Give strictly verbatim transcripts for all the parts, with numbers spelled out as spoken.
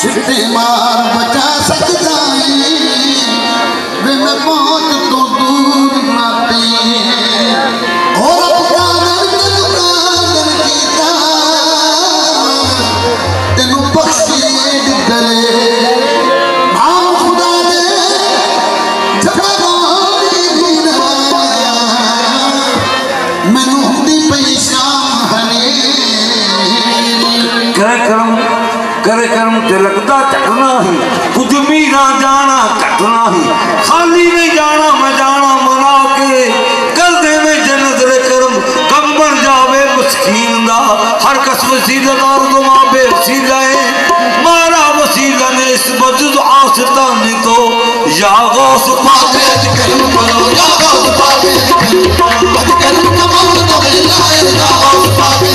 छिट्टे मार बचा सकता वे मैं मौत तो दूर नाती और कादर कादर कीता तेनू बख्शी गले नाम खुदा दे जगानी नवाया मैनू हुंदी पई शाम हने करे करम करे करम ते लगदा चढ़ना ही कुछ मीरा जाना कटना ही खाली नहीं जाना मैं जाना मना के कर दे में जन्नत रे करम कम बन जावे मस्कीन दा हर कस वसीला दार दो मां बे वसीला है मारा वसीला ने इस वजूद आसतानी तो या गौस पावे करम करो या गौस पावे करम करम कमाल तो मिलाए या गौस पावे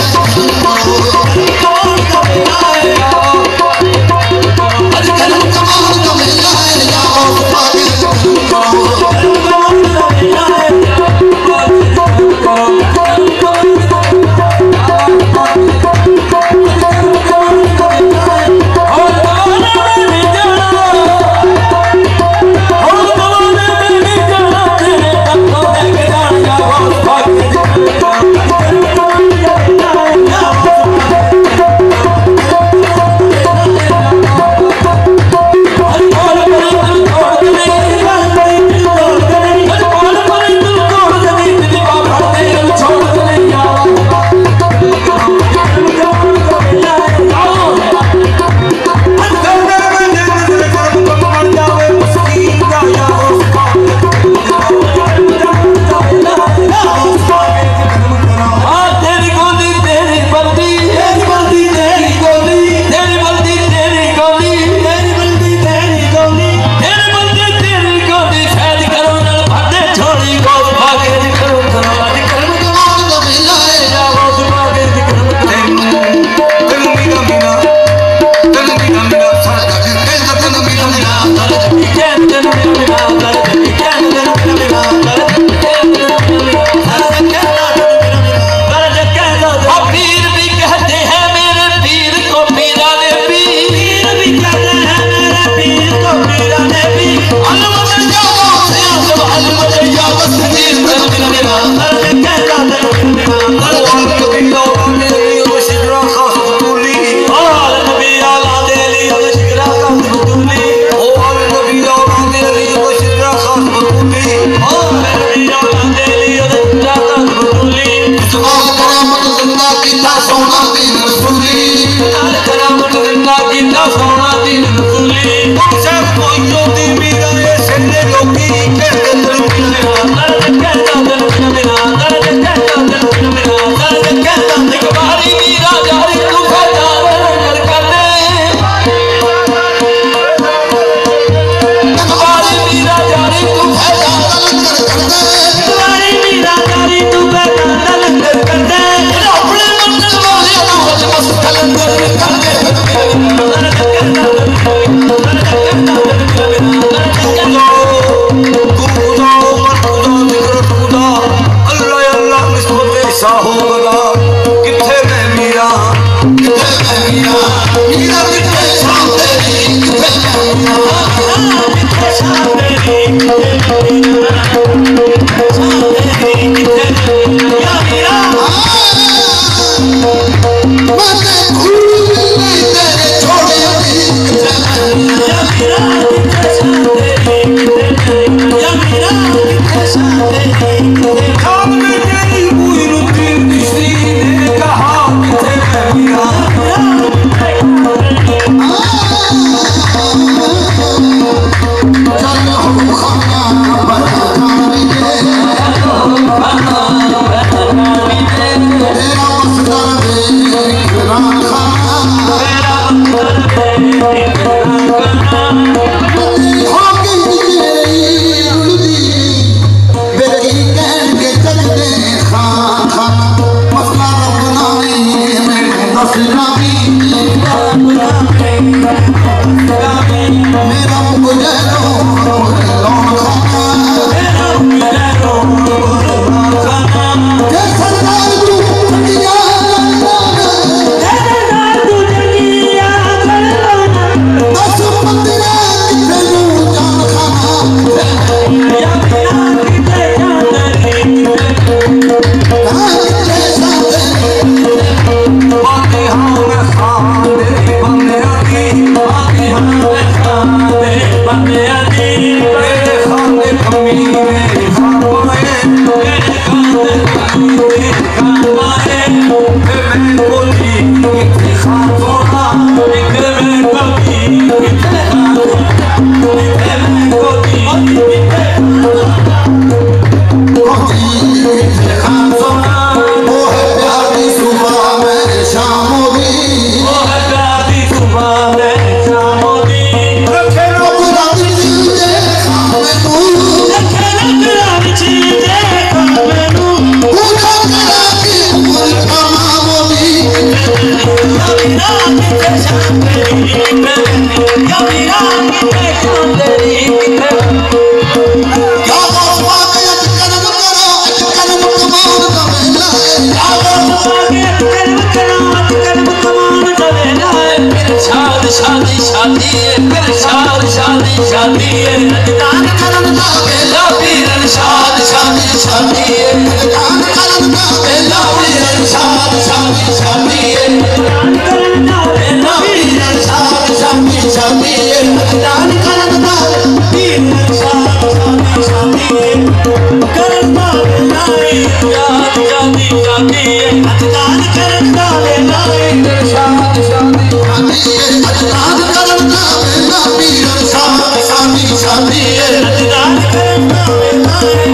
शादी शादी फिर शाद शादी शादी दान करन दा बेला पीरन शाद शादी शादी दान करन दा बेला पीरन शाद शादी शादी दान करन दा बेला पीरन शाद शादी शादी दान करन दा पीरन शाद शादी शादी करन दा बेला याद शादी शादी दान करन दा बेला पीरन शाद शादी दान करन दा बेला पीरन शाद शादी शादी दान करन दा बेला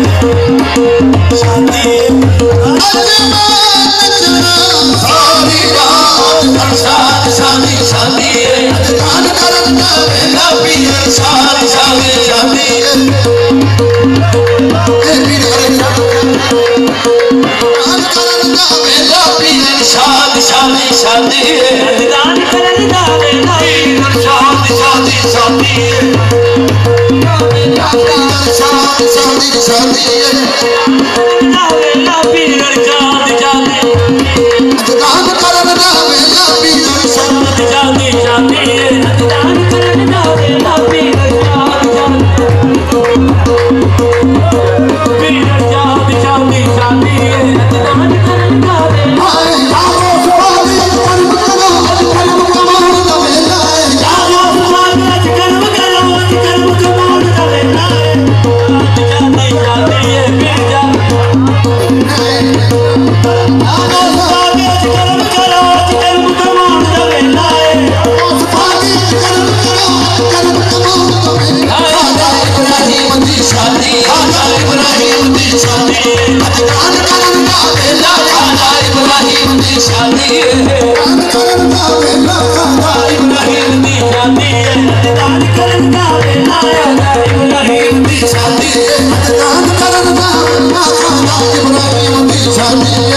शादी सारी रात शाद शादी शादी दान करन दा बेला पीरन शाद शादी शादी ए पीरन दान करन दा बेला पीरन शाद शादी शादी दान करन दा बेला पीरन शाद शादी शादी शादी शादी शादी दा बेला पीरन शाद शादी दान करन दा बेला पीरन शाद शादी शादी दान करन दा बेला पीरन शाद पीरन शाद शादी शादी दान करन दा बेला शादी